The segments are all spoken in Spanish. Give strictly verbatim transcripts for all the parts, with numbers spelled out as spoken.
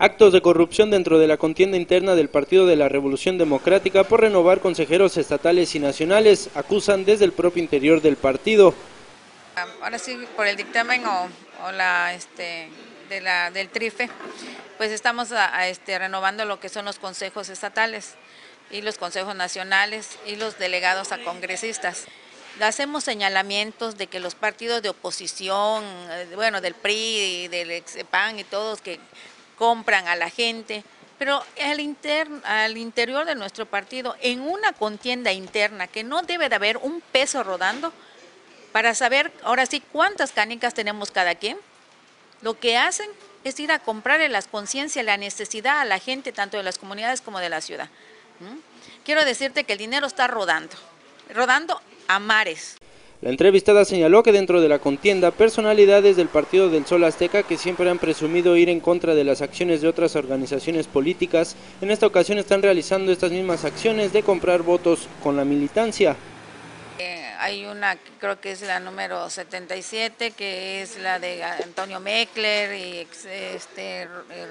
Actos de corrupción dentro de la contienda interna del Partido de la Revolución Democrática por renovar consejeros estatales y nacionales, acusan desde el propio interior del partido. Ahora sí, por el dictamen o, o la, este, de la, del TRIFE, pues estamos a, a, este, renovando lo que son los consejos estatales y los consejos nacionales y los delegados a congresistas. Hacemos señalamientos de que los partidos de oposición, bueno, del P R I, del ex P A N y todos que compran a la gente, pero al, inter, al interior de nuestro partido, en una contienda interna que no debe de haber un peso rodando, para saber ahora sí cuántas canicas tenemos cada quien, lo que hacen es ir a comprarle las conciencias, la necesidad a la gente, tanto de las comunidades como de la ciudad. ¿Mm? Quiero decirte que el dinero está rodando, rodando a mares. La entrevistada señaló que dentro de la contienda, personalidades del Partido del Sol Azteca que siempre han presumido ir en contra de las acciones de otras organizaciones políticas, en esta ocasión están realizando estas mismas acciones de comprar votos con la militancia. Eh, hay una, creo que es la número setenta y siete, que es la de Antonio Meckler y este,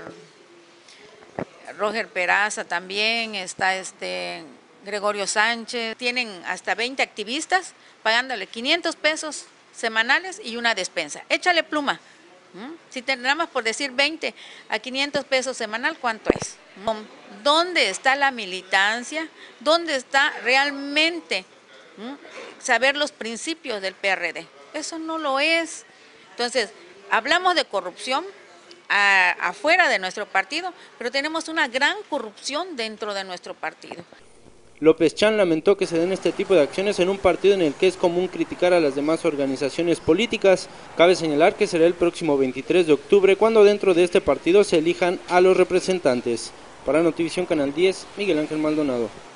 Roger Peraza también, está este... Gregorio Sánchez, tienen hasta veinte activistas pagándole quinientos pesos semanales y una despensa. Échale pluma. ¿Mm? Si tendremos por decir veinte a quinientos pesos semanal, ¿cuánto es? ¿Dónde está la militancia? ¿Dónde está realmente ¿Mm? saber los principios del P R D? Eso no lo es. Entonces, hablamos de corrupción a, afuera de nuestro partido, pero tenemos una gran corrupción dentro de nuestro partido. López Chan lamentó que se den este tipo de acciones en un partido en el que es común criticar a las demás organizaciones políticas. Cabe señalar que será el próximo veintitrés de octubre cuando dentro de este partido se elijan a los representantes. Para Notivisión Canal diez, Miguel Ángel Maldonado.